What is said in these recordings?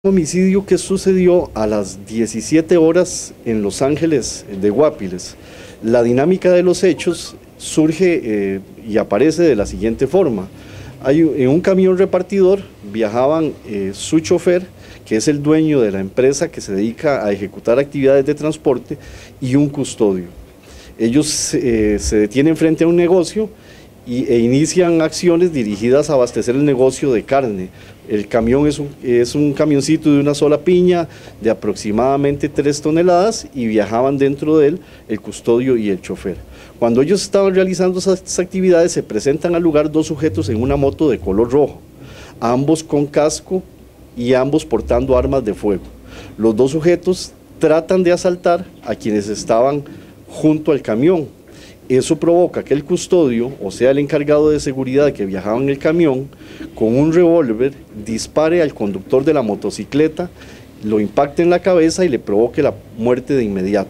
Homicidio que sucedió a las 17 horas en Los Ángeles de Guapiles. La dinámica de los hechos surge y aparece de la siguiente forma. En un camión repartidor viajaban su chofer, que es el dueño de la empresa que se dedica a ejecutar actividades de transporte, y un custodio. Ellos se detienen frente a un negocio e inician acciones dirigidas a abastecer el negocio de carne. El camión es un camioncito de una sola piña de aproximadamente 3 toneladas y viajaban dentro de él el custodio y el chofer. Cuando ellos estaban realizando esas actividades se presentan al lugar dos sujetos en una moto de color rojo, ambos con casco y ambos portando armas de fuego. Los dos sujetos tratan de asaltar a quienes estaban junto al camión. Eso provoca que el custodio, o sea el encargado de seguridad que viajaba en el camión, con un revólver dispare al conductor de la motocicleta, lo impacte en la cabeza y le provoque la muerte de inmediato.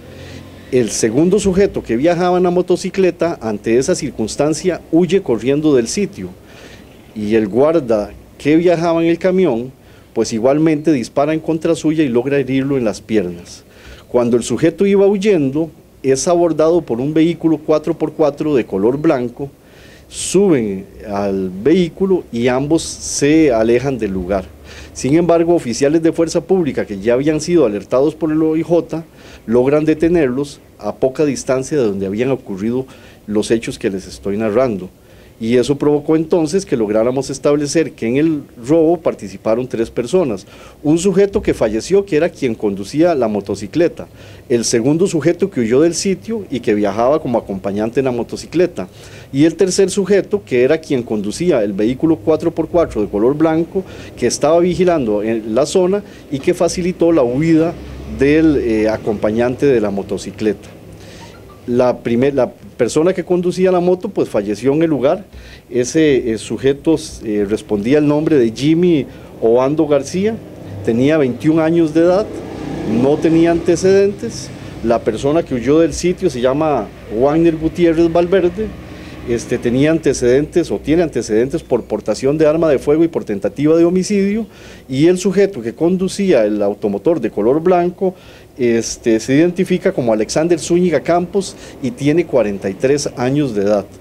El segundo sujeto que viajaba en la motocicleta, ante esa circunstancia, huye corriendo del sitio, y el guarda que viajaba en el camión, pues igualmente dispara en contra suya y logra herirlo en las piernas. Cuando el sujeto iba huyendo, es abordado por un vehículo 4x4 de color blanco, suben al vehículo y ambos se alejan del lugar. Sin embargo, oficiales de fuerza pública que ya habían sido alertados por el OIJ logran detenerlos a poca distancia de donde habían ocurrido los hechos que les estoy narrando. Y eso provocó entonces que lográramos establecer que en el robo participaron 3 personas. Un sujeto que falleció, que era quien conducía la motocicleta. El segundo sujeto que huyó del sitio y que viajaba como acompañante en la motocicleta. Y el tercer sujeto, que era quien conducía el vehículo 4x4 de color blanco, que estaba vigilando en la zona y que facilitó la huida del acompañante de la motocicleta. La persona que conducía la moto pues falleció en el lugar. Ese sujeto respondía el nombre de Jimmy Obando García, tenía 21 años de edad, no tenía antecedentes. La persona que huyó del sitio se llama Wagner Gutiérrez Valverde, tenía antecedentes o tiene antecedentes por portación de arma de fuego y por tentativa de homicidio, y el sujeto que conducía el automotor de color blanco se identifica como Alexander Zúñiga Campos y tiene 43 años de edad.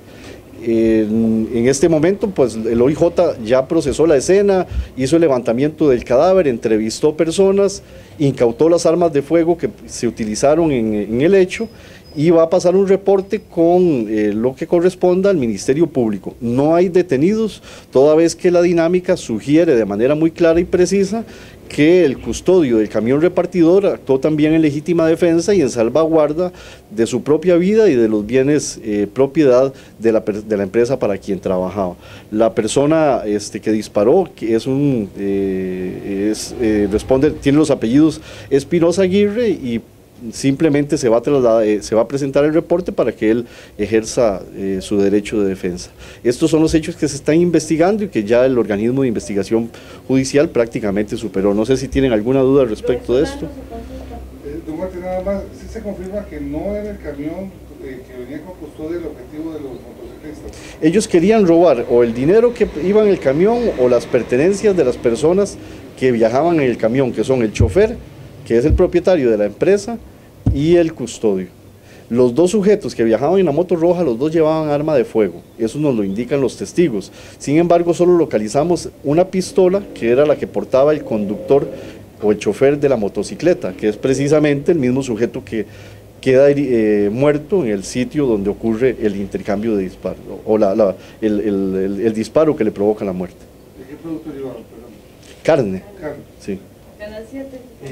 En este momento pues el OIJ ya procesó la escena, hizo el levantamiento del cadáver, entrevistó personas, incautó las armas de fuego que se utilizaron en el hecho y va a pasar un reporte con lo que corresponda al Ministerio Público. No hay detenidos, toda vez que la dinámica sugiere de manera muy clara y precisa que el custodio del camión repartidor actuó también en legítima defensa y en salvaguarda de su propia vida y de los bienes propiedad de la empresa para quien trabajaba. La persona que disparó, que tiene los apellidos Espinosa Aguirre, y simplemente se va a presentar el reporte para que él ejerza su derecho de defensa. Estos son los hechos que se están investigando y que ya el organismo de investigación judicial prácticamente superó. No sé si tienen alguna duda al respecto de esto. Nada más, ¿sí se confirma que no era el camión que venía con custodia el objetivo de los motociclistas? Ellos querían robar o el dinero que iba en el camión o las pertenencias de las personas que viajaban en el camión, que son el chofer, que es el propietario de la empresa, y el custodio. Los dos sujetos que viajaban en la moto roja, los dos llevaban arma de fuego, eso nos lo indican los testigos. Sin embargo, solo localizamos una pistola, que era la que portaba el conductor o el chofer de la motocicleta, que es precisamente el mismo sujeto que queda muerto en el sitio donde ocurre el intercambio de disparos, o el disparo que le provoca la muerte. ¿De qué producto llevaban? Carne. Carne. Sí. Canal 7.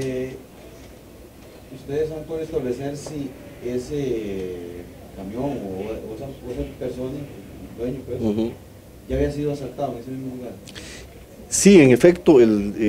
¿Ustedes han podido establecer si ese camión o esa persona, el dueño, pues, ya había sido asaltado en ese mismo lugar? Sí, en efecto,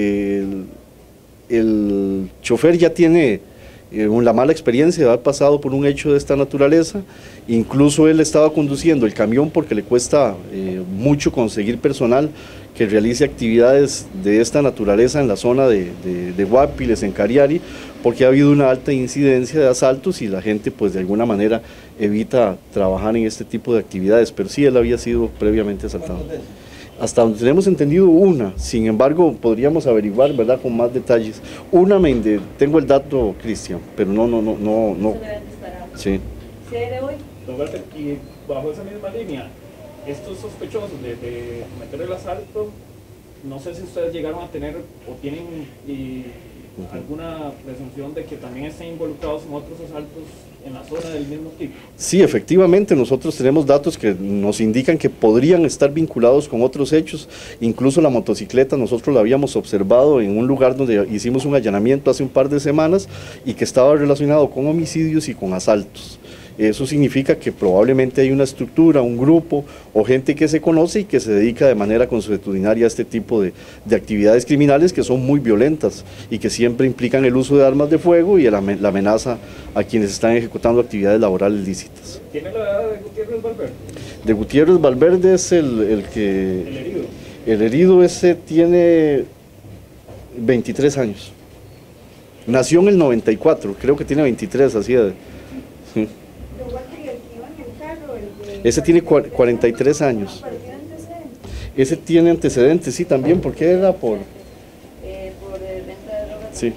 el chofer ya tiene la mala experiencia de haber pasado por un hecho de esta naturaleza. Incluso él estaba conduciendo el camión porque le cuesta mucho conseguir personal que realice actividades de esta naturaleza en la zona de Guapiles, en Cariari, porque ha habido una alta incidencia de asaltos y la gente pues de alguna manera evita trabajar en este tipo de actividades, pero sí él había sido previamente asaltado. Hasta donde tenemos entendido una, sin embargo podríamos averiguar, ¿verdad?, con más detalles. Tengo el dato, Cristian, pero no. Se deben de estar ahora. Sí. ¿Cede hoy? Don Walter, y bajo esa misma línea, estos sospechosos de cometer el asalto, no sé si ustedes llegaron a tener o tienen alguna presunción de que también estén involucrados en otros asaltos en la zona del mismo tipo. Sí, efectivamente, nosotros tenemos datos que nos indican que podrían estar vinculados con otros hechos, incluso la motocicleta nosotros la habíamos observado en un lugar donde hicimos un allanamiento hace un par de semanas y que estaba relacionado con homicidios y con asaltos. Eso significa que probablemente hay una estructura, un grupo o gente que se conoce y que se dedica de manera consuetudinaria a este tipo de actividades criminales que son muy violentas y que siempre implican el uso de armas de fuego y la amenaza a quienes están ejecutando actividades laborales lícitas. ¿Tiene la edad de Gutiérrez Valverde? De Gutiérrez Valverde es el que... El herido. El herido ese tiene 23 años. Nació en el 94, creo que tiene 23, así de... Sí. Ese tiene 43 años. Ese tiene antecedentes, sí, también, porque era por... Por venta de drogas. Sí.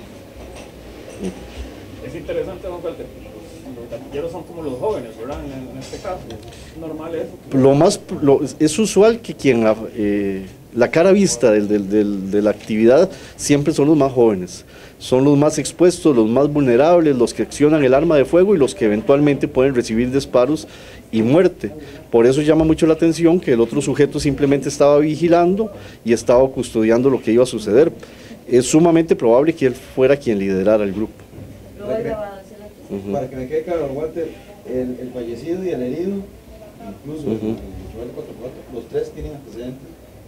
Es interesante, don Walter, los gatilleros son como los jóvenes, ¿verdad? En este caso, es normal eso. Es usual que quien la cara vista de la actividad siempre son los más jóvenes, son los más expuestos, los más vulnerables, los que accionan el arma de fuego y los que eventualmente pueden recibir disparos y muerte. Por eso llama mucho la atención que el otro sujeto simplemente estaba vigilando y estaba custodiando lo que iba a suceder. Es sumamente probable que él fuera quien liderara el grupo. Para que me quede claro, Walter, el fallecido y el herido, incluso el Joel 44, los tres tienen antecedentes.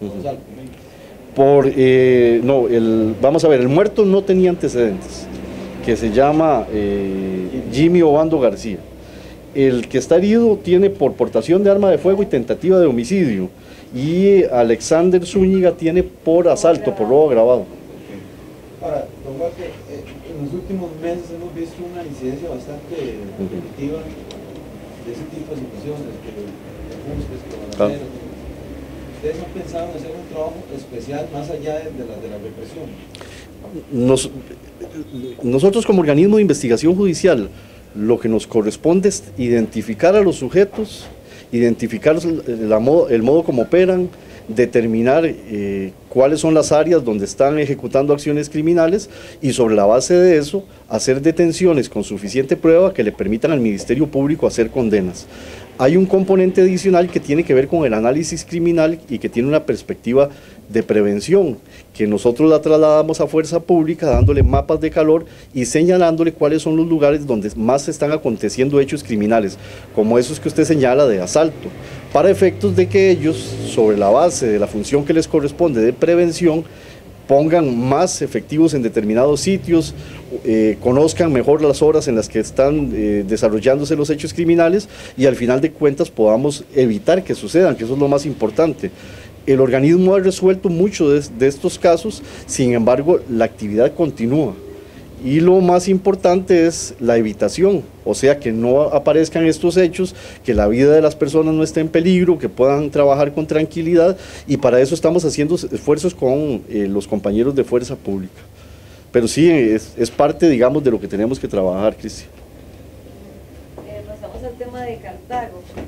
Vamos a ver, el muerto no tenía antecedentes, que se llama Jimmy Obando García. El que está herido tiene por portación de arma de fuego y tentativa de homicidio, y Alexander Zúñiga tiene por asalto, por robo agravado. Ahora, don Walter, en los últimos meses hemos visto una incidencia bastante repetitiva de ese tipo de situaciones, de ajustes, que balaceras. ¿Ustedes han pensado en hacer un trabajo especial más allá de la represión? Nosotros como organismo de investigación judicial, lo que nos corresponde es identificar a los sujetos, identificar el modo como operan, determinar cuáles son las áreas donde están ejecutando acciones criminales y sobre la base de eso hacer detenciones con suficiente prueba que le permitan al Ministerio Público hacer condenas. Hay un componente adicional que tiene que ver con el análisis criminal y que tiene una perspectiva de prevención, que nosotros la trasladamos a Fuerza Pública dándole mapas de calor y señalándole cuáles son los lugares donde más están aconteciendo hechos criminales, como esos que usted señala de asalto, para efectos de que ellos, sobre la base de la función que les corresponde de prevención, pongan más efectivos en determinados sitios, conozcan mejor las horas en las que están desarrollándose los hechos criminales y al final de cuentas podamos evitar que sucedan, que eso es lo más importante. El organismo ha resuelto muchos de estos casos, sin embargo la actividad continúa y lo más importante es la evitación, o sea que no aparezcan estos hechos, que la vida de las personas no esté en peligro, que puedan trabajar con tranquilidad y para eso estamos haciendo esfuerzos con los compañeros de Fuerza Pública. Pero sí, es parte, digamos, de lo que tenemos que trabajar, Cristian. Pasamos al tema de Cartago.